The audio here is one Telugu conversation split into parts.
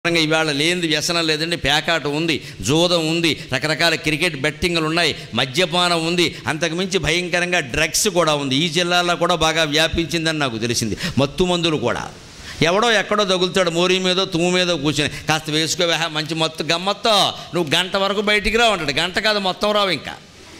ఇవాళ లేనిది వ్యసనం లేదండి. పేకాట ఉంది, జూదం ఉంది, రకరకాల క్రికెట్ బెట్టింగ్లు ఉన్నాయి, మద్యపానం ఉంది, అంతకుమించి భయంకరంగా డ్రగ్స్ కూడా ఉంది. ఈ జిల్లాలో కూడా బాగా వ్యాపించిందని నాకు తెలిసింది. మత్తు మందులు కూడా ఎవడో ఎక్కడో తగులుతాడు, మోరీ మీదో తుమ్ము మీదో కూర్చొని కాస్త వేసుకోవే మంచి మత్తు గమ్మత్తో నువ్వు గంట వరకు బయటికి రావు అంటాడు. గంట కాదు మొత్తం రావు. ఇంకా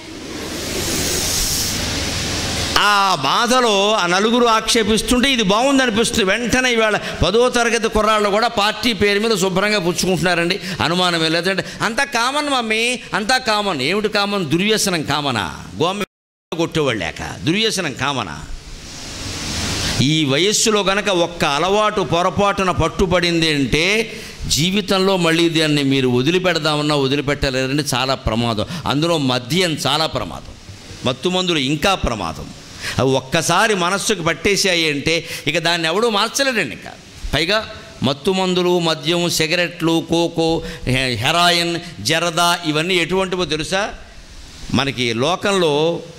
ఆ బాధలో ఆ నలుగురు ఆక్షేపిస్తుంటే ఇది బాగుంది అనిపిస్తుంది. వెంటనే ఇవాళ 10వ తరగతి కుర్రాళ్ళు కూడా పార్టీ పేరు మీద శుభ్రంగా పుచ్చుకుంటున్నారండి. అనుమానమే లేదంటే అంతా కామన్ మమ్మీ, అంతా కామన్. ఏమిటి కామన్? దుర్వ్యసనం కామనా? గోమ కొట్టేవాళ్ళు లేక దుర్వ్యసనం కామనా? ఈ వయస్సులో గనక ఒక్క అలవాటు పొరపాటున పట్టుబడింది అంటే జీవితంలో మళ్ళీ దాన్ని మీరు వదిలిపెడదామన్నా వదిలిపెట్టలేరండి. చాలా ప్రమాదం. అందులో మద్యం చాలా ప్రమాదం, మత్తు మందులు ఇంకా ప్రమాదం. అవి ఒక్కసారి మనస్సుకు పట్టేసాయి అంటే ఇక దాన్ని ఎవడూ మార్చలేడండి. ఇంకా పైగా మత్తు మందులు, మద్యం, సిగరెట్లు, కోకో, హెరాయిన్, జరదా ఇవన్నీ ఎటువంటివో తెలుసా? మనకి లోకంలో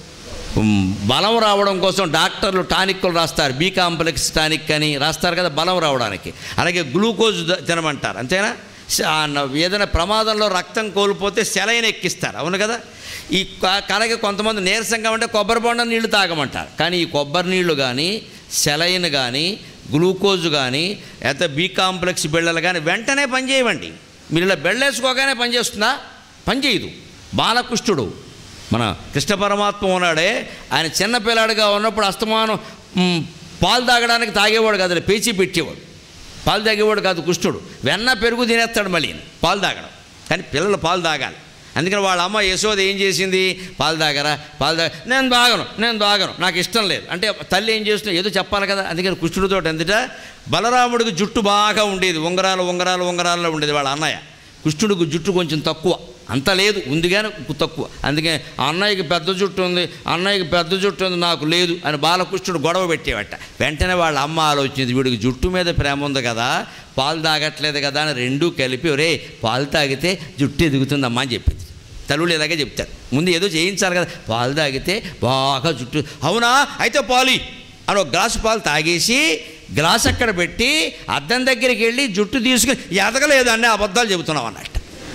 బలం రావడం కోసం డాక్టర్లు టానిక్లు రాస్తారు. బి కాంప్లెక్స్ టానిక్ అని రాస్తారు కదా, బలం రావడానికి. అలాగే గ్లూకోజ్ తినమంటారు, అంతేనా? ఏదైనా ప్రమాదంలో రక్తం కోల్పోతే సెలైన్ ఎక్కిస్తారు, అవును కదా? ఈ అలాగే కొంతమంది నీరసంగా ఉంటే కొబ్బరి బొండ నీళ్లు తాగమంటారు. కానీ ఈ కొబ్బరి నీళ్లు కానీ, సెలైన్ కానీ, గ్లూకోజ్ కానీ, లేకపోతే బి కాంప్లెక్స్ బిళ్ళలు కానీ వెంటనే పనిచేయవండి. మీరు ఇలా బెళ్ళేసుకోగానే పనిచేస్తుందా? పనిచేయదు. బాలకృష్ణుడు మన కృష్ణ పరమాత్మ ఉన్నాడే, ఆయన చిన్నపిల్లాడిగా ఉన్నప్పుడు అస్తమానం పాలు తాగడానికి తాగేవాడు కాదు, పేచీ పెట్టేవాడు. పాలు తాగేవాడు కాదు కృష్ణుడు. వెన్న పెరుగు తినేస్తాడు మళ్ళీ పాలు తాగడం. కానీ పిల్లలు పాలు తాగాలి. అందుకని వాళ్ళ అమ్మ యశోద ఏం చేసింది? పాలు తాగరా, పాలు నేను తాగను, నాకు ఇష్టం లేదు అంటే తల్లి ఏం చేస్తున్నా ఏదో చెప్పాలి కదా. అందుకని కృష్ణుడితో ఎందుట బలరాముడికి జుట్టు బాగా ఉండేది, ఉంగరాలలో ఉండేది వాళ్ళ అన్నయ్య. కృష్ణుడికి జుట్టు కొంచెం తక్కువ, అంత లేదు, ఉంది కానీ తక్కువ. అందుకే అన్నయ్యకి పెద్ద జుట్టు ఉంది, నాకు లేదు అని బాలకృష్ణుడు గొడవ పెట్టేవట. వెంటనే వాళ్ళ అమ్మ ఆలోచించింది, వీడికి జుట్టు మీద ప్రేమ ఉంది కదా, పాలు తాగట్లేదు కదా అని రెండూ కలిపి ఒరే పాలు తాగితే జుట్టు ఎదుగుతుందమ్మా అని చెప్పింది. తల్లుళ్ళు ఇలాగే చెప్తారు, ముందు ఏదో చేయించాలి కదా. పాలు తాగితే బాగా జుట్టు, అవునా అయితే పాలు అని ఒక గ్లాసు పాలు తాగేసి గ్లాస్ అక్కడ పెట్టి అద్దం దగ్గరికి వెళ్ళి జుట్టు తీసుకుని ఎదగలేదు అన్నీ అబద్ధాలు చెబుతున్నాం అన్నట్టు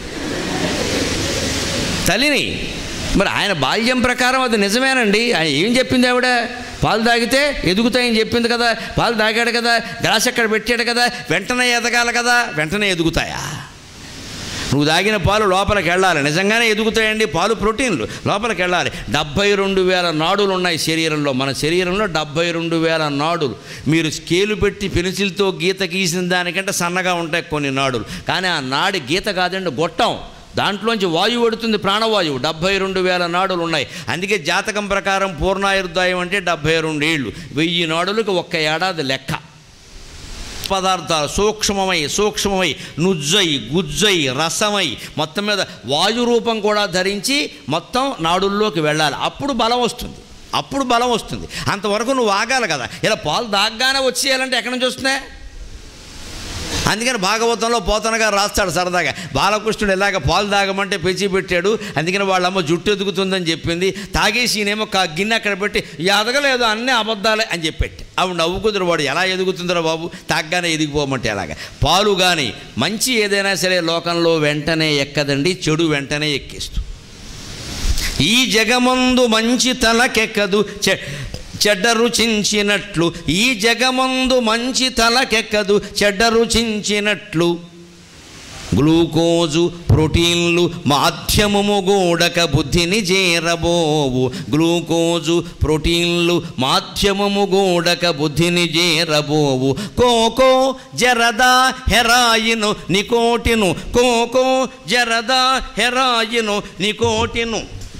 తల్లిని. మరి ఆయన బాల్యం ప్రకారం అది నిజమేనండి. ఆయన ఏం చెప్పింది ఆవిడ? పాలు తాగితే ఎదుగుతాయని చెప్పింది కదా. పాలు తాగాడు కదా, గ్లాస్ అక్కడ పెట్టాడు కదా, వెంటనే ఎదగాలి కదా. వెంటనే ఎదుగుతాయా? నువ్వు తాగిన పాలు లోపలికి వెళ్ళాలి, నిజంగానే ఎదుగుతాయండి. పాలు ప్రోటీన్లు లోపలికి వెళ్ళాలి. 72,000 నాడులు ఉన్నాయి శరీరంలో. మన శరీరంలో 72,000 నాడులు. మీరు స్కేలు పెట్టి పెన్సిల్తో గీత గీసిన దానికంటే సన్నగా ఉంటాయి కొన్ని నాడులు. కానీ ఆ నాడి గీత కాదండి, గొట్టం. దాంట్లోంచి వాయువు పడుతుంది, ప్రాణవాయువు. 72,000 నాడులు ఉన్నాయి. అందుకే జాతకం ప్రకారం పూర్ణాయుర్దాయం అంటే 72 ఏళ్ళు. 1000 నాడులకు ఒక్క ఏడాది లెక్క. పదార్థాలు సూక్ష్మమై నుజ్జై, గుజ్జై, రసమై మొత్తం మీద వాయు రూపం కూడా ధరించి మొత్తం నాడుల్లోకి వెళ్ళాలి. అప్పుడు బలం వస్తుంది. అంతవరకు నువ్వు ఆగాలి కదా. ఇలా పాలు దాగ్గానే వచ్చేయాలంటే ఎక్కడి నుంచి వస్తున్నాయి? అందుకని భాగవతంలో పోతన గారు రాస్తాడు సరదాగా, బాలకృష్ణుడు ఇలాగ పాలు తాగమంటే పెంచి పెట్టాడు, అందుకని వాళ్ళమ్మ జుట్టు ఎదుగుతుందని చెప్పింది, తాగేసి ఈయనేమో గిన్నె అక్కడ పెట్టి ఎదగలేదు అన్నీ అబద్ధాలే అని చెప్పెట్టి ఆవిడ నవ్వుకుదురు. వాడు ఎలా ఎదుగుతుందిరా బాబు, తాగ్గానే ఎదిగిపోమంటే ఎలాగా? పాలు కానీ మంచి ఏదైనా సరే లోకంలో వెంటనే ఎక్కదండి, చెడు వెంటనే ఎక్కిస్తూ. ఈ జగమందు మంచి తలకెక్కదు చెడ్డ రుచించినట్లు, ఈ జగమందు మంచి తలకెక్కదు చెడ్డ రుచించినట్లు, గ్లూకోజు ప్రోటీన్లు మాధ్యమము గూడక బుద్ధిని చేరబోవు, గ్లూకోజు ప్రోటీన్లు మాధ్యమము గూడక బుద్ధిని చేరబోవు, కోకో జరదా హెరాయిను నికోటిను, కోకో జరదా హెరాయిను నికోటిను,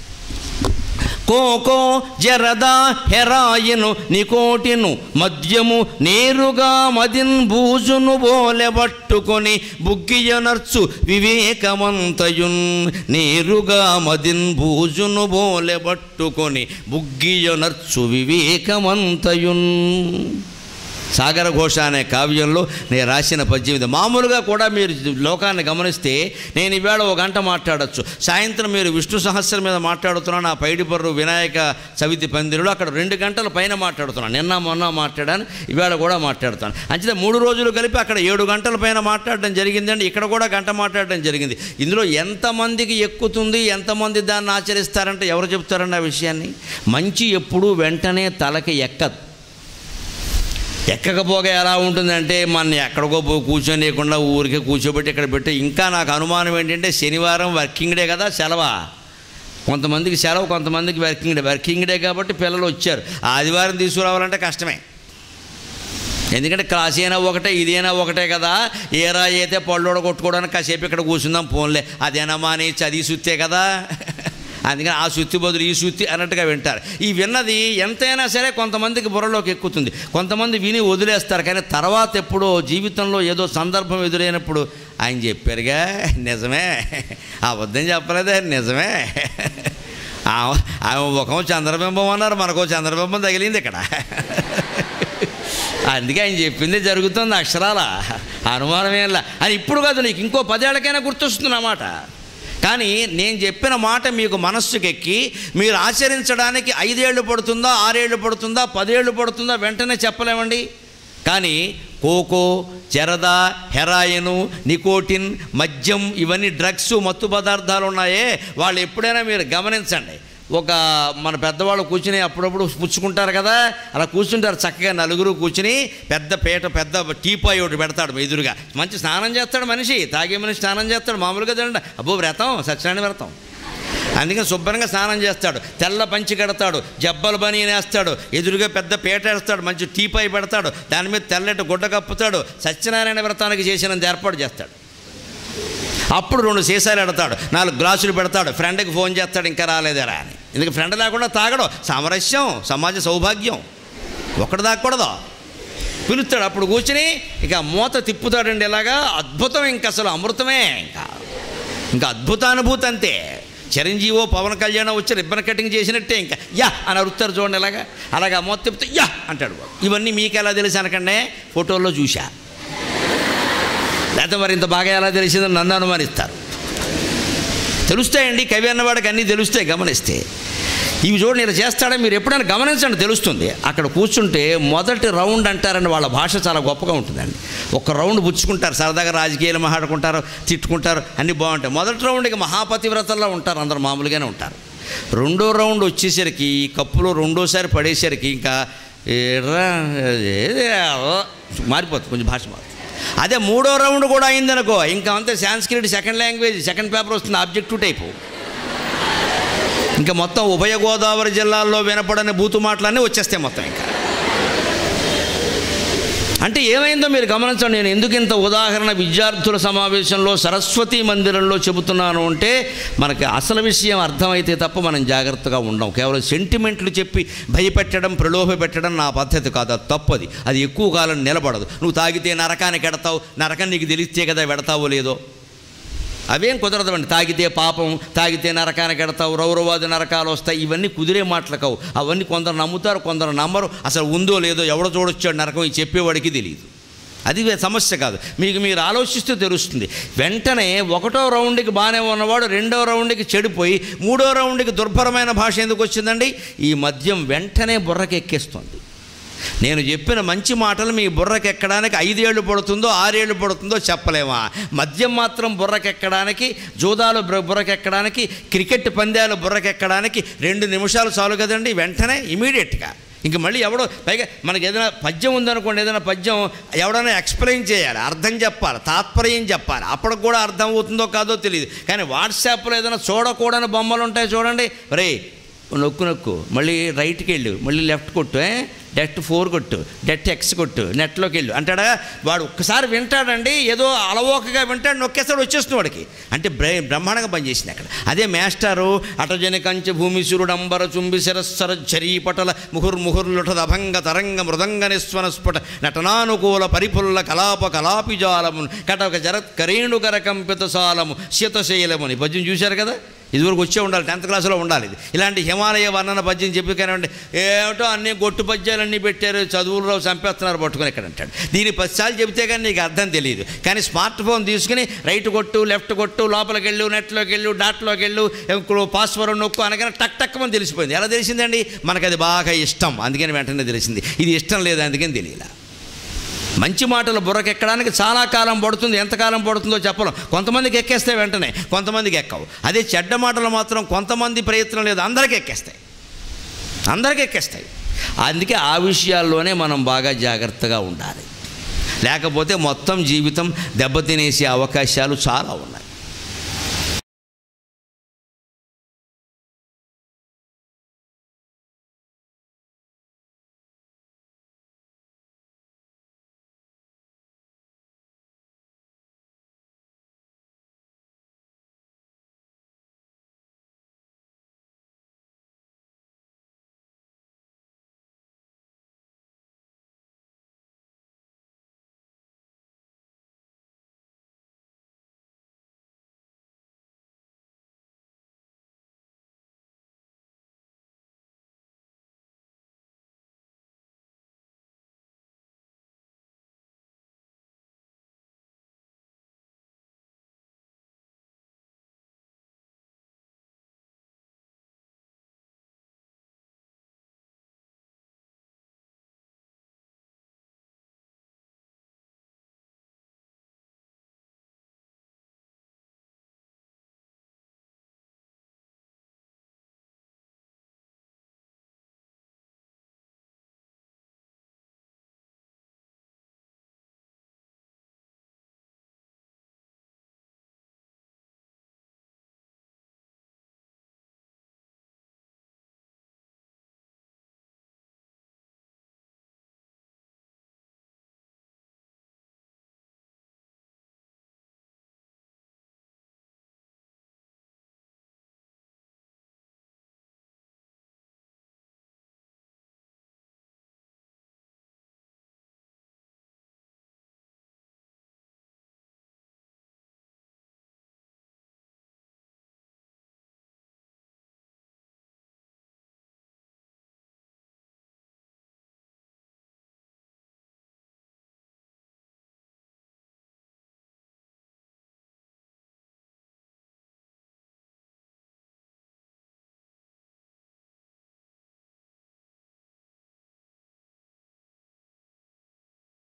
కోకో జరదా హెరాయిను నికోటిను, మద్యము నేరుగా మదిన్ బూజును బోలె పట్టుకొని బుగ్గియనర్చు వివేకమంతయున్, నేరుగా మదిన్ బూజును బోలె పట్టుకొని బుగ్గియనర్చు వివేకమంతయున్. సాగర ఘోష అనే కావ్యంలో నేను రాసిన పద్యం ఇది. మామూలుగా కూడా మీరు లోకాన్ని గమనిస్తే నేను ఈవేళ 1 గంట మాట్లాడచ్చు, సాయంత్రం మీరు విష్ణు సహస్రం మీద మాట్లాడుతున్నాను, ఆ పైడిపర్రు వినాయక చవితి పందిరిలో అక్కడ 2 గంటల పైన మాట్లాడుతున్నాను. నిన్న మొన్న మాట్లాడాను, ఈవేళ కూడా మాట్లాడుతాను. అంతే 3 రోజులు కలిపి అక్కడ 7 గంటల పైన మాట్లాడడం జరిగిందండి, ఇక్కడ కూడా గంట మాట్లాడడం జరిగింది. ఇందులో ఎంతమందికి ఎక్కుతుంది, ఎంతమంది దాన్ని ఆచరిస్తారంటే ఎవరు చెప్తారండి ఆ విషయాన్ని? మంచి ఎప్పుడూ వెంటనే తలకి ఎక్కదు. ఎక్కకపోగా ఎలా ఉంటుందంటే మన ఎక్కడికో కూర్చోనియకుండా ఊరికే కూర్చోబెట్టి ఇక్కడ పెట్టి, ఇంకా నాకు అనుమానం ఏంటంటే శనివారం వర్కింగ్ డే కదా, సెలవా. కొంతమందికి సెలవు, కొంతమందికి వర్కింగ్ డే కాబట్టి పిల్లలు వచ్చారు. ఆదివారం తీసుకురావాలంటే కష్టమే, ఎందుకంటే క్లాస్ అయినా ఒకటే, ఇదైనా ఒకటే కదా. ఏరా అయితే పళ్ళోడ కొట్టుకోవడానికి కాసేపు ఇక్కడ కూర్చుందాం పోన్లే, అదేనా మాని చదివి సుత్తే కదా, అందుకని ఆ సుత్తి బదులు ఈ సుత్తి అన్నట్టుగా వింటారు. ఈ విన్నది ఎంతైనా సరే కొంతమందికి బుర్రలోకి ఎక్కుతుంది, కొంతమంది విని వదిలేస్తారు. కానీ తర్వాత ఎప్పుడో జీవితంలో ఏదో సందర్భం ఎదురైనప్పుడు ఆయన చెప్పారుగా నిజమే, అబద్ధం చెప్పలేదే నిజమే, ఆమె ముఖం చంద్రబింబం అన్నారు, మనకో చంద్రబింబం తగిలింది ఇక్కడ. అందుకే ఆయన చెప్పింది జరుగుతుంది అక్షరాల, అనుమానమేలా అని. ఇప్పుడు కాదు, నీకు ఇంకో 10 ఏళ్ళకైనా గుర్తొస్తుంది అన్నమాట. కానీ నేను చెప్పిన మాట మీకు మనస్సుకెక్కి మీరు ఆచరించడానికి 5 ఏళ్ళు పడుతుందా, 6 ఏళ్ళు పడుతుందా, 10 ఏళ్ళు పడుతుందా వెంటనే చెప్పలేమండి. కానీ కోకో, జరద, హెరాయిను, నికోటిన్, మద్యం, ఇవన్నీ డ్రగ్స్, మత్తు పదార్థాలు ఉన్నాయే, వాళ్ళు ఎప్పుడైనా మీరు గమనించండి. మన పెద్దవాళ్ళు కూర్చుని అప్పుడప్పుడు పుచ్చుకుంటారు కదా, అలా కూర్చుంటారు చక్కగా నలుగురు కూర్చుని. పెద్ద టీపాయ్ ఒకటి పెడతాడు ఎదురుగా, మంచి స్నానం చేస్తాడు మనిషి, తాగే మనిషి స్నానం చేస్తాడు. మామూలుగా తినండి, అబ్బో వ్రతం, సత్యనారాయణ వ్రతం, అందుకని శుభ్రంగా స్నానం చేస్తాడు, తెల్ల పంచి కడతాడు, జబ్బలు బని వేస్తాడు, ఎదురుగా పెద్ద పీట వేస్తాడు, మంచి టీపాయ్ పెడతాడు, దాని మీద తెల్లటి గుడ్డ కప్పుతాడు, సత్యనారాయణ వ్రతానికి చేసినంత ఏర్పాటు చేస్తాడు. అప్పుడు 2 సీసాలు పెడతాడు, 4 గ్లాసులు పెడతాడు, ఫ్రెండ్కి ఫోన్ చేస్తాడు ఇంకా రాలేదరా అని. ఎందుకు ఫ్రెండ్ లేకుండా తాగడం సామరస్యం, సమాజ సౌభాగ్యం, ఒకటి తాగకూడదు, పిలుస్తాడు. అప్పుడు కూర్చుని ఇక మూత తిప్పుతాడండి ఇలాగా, అద్భుతం, ఇంక అసలు అమృతమే, ఇంకా అద్భుతానుభూతి అంతే. చిరంజీవో పవన్ కళ్యాణ్ వచ్చి రిబ్బన్ కటింగ్ చేసినట్టే ఇంకా యా అని అరుస్తారు చూడండి, అలాగా మూత తిప్పుతే యా అంటాడు. ఇవన్నీ మీకు ఎలా తెలుసు అనకండి, ఫోటోల్లో చూశా, లేకపోతే మరి ఇంత బాగా ఎలా తెలిసిందని నన్ను అనుమానిస్తారు. తెలుస్తాయండి, కవి అన్నవాడికి అన్నీ తెలుస్తాయి గమనిస్తే. ఇవి చూడండి ఇలా చేస్తాడా, మీరు ఎప్పుడైనా గమనించండి తెలుస్తుంది. అక్కడ కూర్చుంటే మొదటి రౌండ్ అంటారని వాళ్ళ భాష చాలా గొప్పగా ఉంటుందండి. 1 రౌండ్ పుచ్చుకుంటారు, సరదాగా రాజకీయాలు మాట్లాడుకుంటారు, తిట్టుకుంటారు, అన్నీ బాగుంటాయి. మొదటి రౌండ్కి మహాపతివ్రతల్లో ఉంటారు, అందరూ మామూలుగానే ఉంటారు. 2వ రౌండ్ వచ్చేసరికి ఈ కప్పులో 2వసారి పడేసరికి ఇంకా మారిపోతుంది, కొంచెం భాష మారుతుంది. అదే 3వ రౌండ్ కూడా అయిందనుకో, ఇంకా అంతే Sanskrit second language, second paper వస్తుంది, ఆబ్జెక్టివ్ టైపు. ఇంకా మొత్తం ఉభయ గోదావరి జిల్లాల్లో వినపడని బూతు మాటలన్నీ వచ్చేస్తాయి మొత్తం. ఇంకా అంటే ఏమైందో మీరు గమనించండి. నేను ఎందుకు ఇంత ఉదాహరణ విద్యార్థుల సమావేశంలో సరస్వతి మందిరంలో చెబుతున్నాను అంటే, మనకి అసలు విషయం అర్థమైతే తప్ప మనం జాగ్రత్తగా ఉండం. కేవలం సెంటిమెంట్లు చెప్పి భయపెట్టడం, ప్రలోభ పెట్టడం నా పద్ధతి కాదు, అది తప్పది. అది ఎక్కువ కాలం నిలబడదు. నువ్వు తాగితే నరకానికి ఎడతావు, నరకం నీకు తెలిస్తే కదా పెడతావో లేదో, అవేం కుదరదండి. తాగితే పాపం, తాగితే నరకానికి ఎడతావు, రౌరవాది నరకాలు వస్తాయి, ఇవన్నీ కుదిరే మాటలు కావు. అవన్నీ కొందరు నమ్ముతారు, కొందరు నమ్మరు. అసలు ఉందో లేదో ఎవడో చూడొచ్చాడు నరకం, ఈ చెప్పేవాడికి తెలియదు. అది సమస్య కాదు, మీరు ఆలోచిస్తే తెలుస్తుంది. వెంటనే 1వ రౌండ్కి బాగానే ఉన్నవాడు 2వ రౌండ్కి చెడిపోయి 3వ రౌండ్కి దుర్భరమైన భాష ఎందుకు వచ్చిందండి? ఈ మద్యం వెంటనే బుర్రకి ఎక్కేస్తుంది. నేను చెప్పిన మంచి మాటలు మీ బుర్రకెక్కడానికి 5 ఏళ్ళు పడుతుందో 6 ఏళ్ళు పడుతుందో చెప్పలేమా. మద్యం మాత్రం బుర్రకెక్కడానికి, జూదాలు బుర్రకెక్కడానికి, క్రికెట్ పందాలు బుర్రకెక్కడానికి 2 నిమిషాలు చాలు కదండి. వెంటనే ఇమీడియట్గా ఇంక మళ్ళీ ఎవడో, పైగా మనకి ఏదైనా పద్యం ఉందనుకోండి, ఏదైనా పద్యం ఎవడైనా ఎక్స్ప్లెయిన్ చేయాలి, అర్థం చెప్పాలి, తాత్పర్యం చెప్పాలి, అప్పటికి కూడా అర్థం అవుతుందో కాదో తెలియదు. కానీ వాట్సాప్లో ఏదైనా చూడకూడని బొమ్మలు ఉంటాయి చూడండి, రే నొక్కు, మళ్ళీ రైట్కి వెళ్ళు, మళ్ళీ లెఫ్ట్ కొట్టు, డెట్ 4 కొట్టు, డెట్ X కొట్టు, నెట్లోకి వెళ్ళు అంటాడా. వాడు ఒక్కసారి వింటాడండి, ఏదో అలవోకగా వింటాడు, నొక్కేస్తాడు, వచ్చేస్తుంది వాడికి. అంటే బ్రహ్మాండంగా పనిచేసింది అక్కడ. అదే మాస్టారు అటజని కంచె భూమిశురుడంబర చుంబి శిరస్సర చరీపటల ముహుర్ముహుర్లుటద అభంగ తరంగ మృదంగ నిస్వనస్ఫుట నటనానుకూల పరిపుల్ల కలాప కలాపిజాలము కటక జరత్ కరేణుకర కంపిత సాలము శీతశైలముని పద్యం చూశారు కదా. ఇదివరకు వచ్చే ఉండాలి, 10th క్లాస్లో ఉండాలి. ఇది ఇలాంటి హిమాలయ వర్ణన పద్యం చెప్పి కానివ్వండి, ఏమిటో అన్ని గొట్టు పద్యాలన్నీ పెట్టారు, చదువుల్లో చంపేస్తున్నారు పట్టుకుని ఇక్కడ అంటాడు. దీన్ని 10 సార్లు చెబితే కానీ నీకు అర్థం తెలియదు. కానీ స్మార్ట్ ఫోన్ తీసుకుని రైట్ కొట్టు, లెఫ్ట్ కొట్టు, లోపలికి వెళ్ళు, నెట్లోకి వెళ్ళు, డాట్లోకి వెళ్ళు, పాస్వర్డ్ నొక్కు అనగానే టక్ టక్ అని తెలిసిపోయింది. ఎలా తెలిసిందండి? మనకు అది బాగా ఇష్టం, అందుకని వెంటనే తెలిసింది. ఇది ఇష్టం లేదు, అందుకని తెలియలా. మంచి మాటలు బుర్రకెక్కడానికి చాలా కాలం పడుతుంది. ఎంతకాలం పడుతుందో చెప్పలేం. కొంతమందికి ఎక్కేస్తాయి వెంటనే, కొంతమందికి ఎక్కవు. అదే చెడ్డ మాటలు మాత్రం కొంతమంది ప్రయత్నం లేదు, అందరికీ ఎక్కేస్తాయి, అందరికీ ఎక్కేస్తాయి. అందుకే ఆ విషయాల్లోనే మనం బాగా జాగ్రత్తగా ఉండాలి. లేకపోతే మొత్తం జీవితం దెబ్బతినేసే అవకాశాలు చాలా ఉన్నాయి.